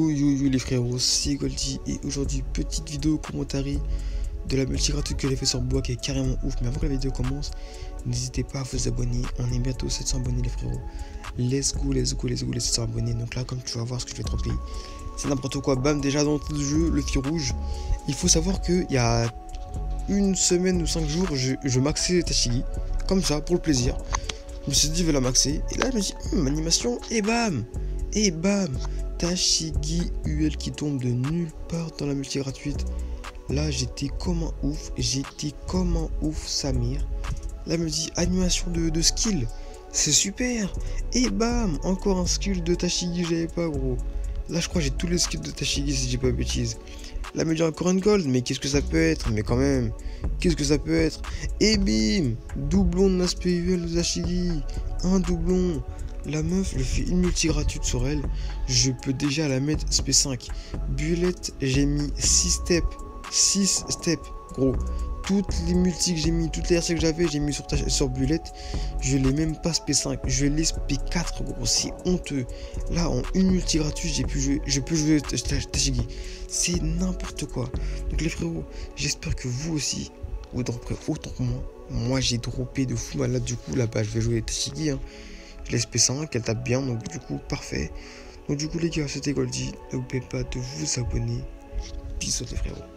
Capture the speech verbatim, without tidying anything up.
Yo yo yo les frérots, c'est Goldie et aujourd'hui petite vidéo commentary de la multi gratuite que j'ai fait sur Bois qui est carrément ouf. Mais avant que la vidéo commence, n'hésitez pas à vous abonner, on est bientôt sept cents abonnés les frérots. Let's go, let's go, let's go les sept cents abonnés. Donc là comme tu vas voir ce que je vais dropper, c'est n'importe quoi. Bam, déjà dans le jeu, le fil rouge. Il faut savoir qu'il y a une semaine ou cinq jours, je, je maxais Tashigi, comme ça, pour le plaisir. Je me suis dit je vais la maxer, et là je me dis, hum, animation, et bam, et bam, Tashigi U L qui tombe de nulle part dans la multi gratuite. Là j'étais comme un ouf, j'étais comme un ouf Samir. Là je me dis, animation de, de skill, c'est super, et bam, encore un skill de Tashigi, j'avais pas gros. Là je crois que j'ai tous les skills de Tashigi si j'ai pas de bêtises. Là me dit encore une gold, mais qu'est-ce que ça peut être? Mais quand même, qu'est-ce que ça peut être? Et bim, doublon de l'aspect U L de Tashigi, un doublon. La meuf, je fais une multi gratuite sur elle, je peux déjà la mettre S P cinq. Bullet, j'ai mis six steps, six steps, gros. Toutes les multis que j'ai mis, toutes les R C que j'avais, j'ai mis sur, sur Bullet. Je l'ai même pas S P cinq, je l'ai S P quatre, gros, c'est honteux. Là, en une multi gratuite, j'ai pu jouer, je peux jouer Tashigi. C'est n'importe quoi. Donc les frérots, j'espère que vous aussi, vous dropperez autant que moi. Moi, j'ai droppé de fou malade, du coup, là-bas, je vais jouer Tashigi. Hein. Je l'ai S P cinq, elle tape bien, donc du coup, parfait. Donc du coup, les gars, c'était Goldie. N'oubliez pas de vous abonner. Bisous les frérots.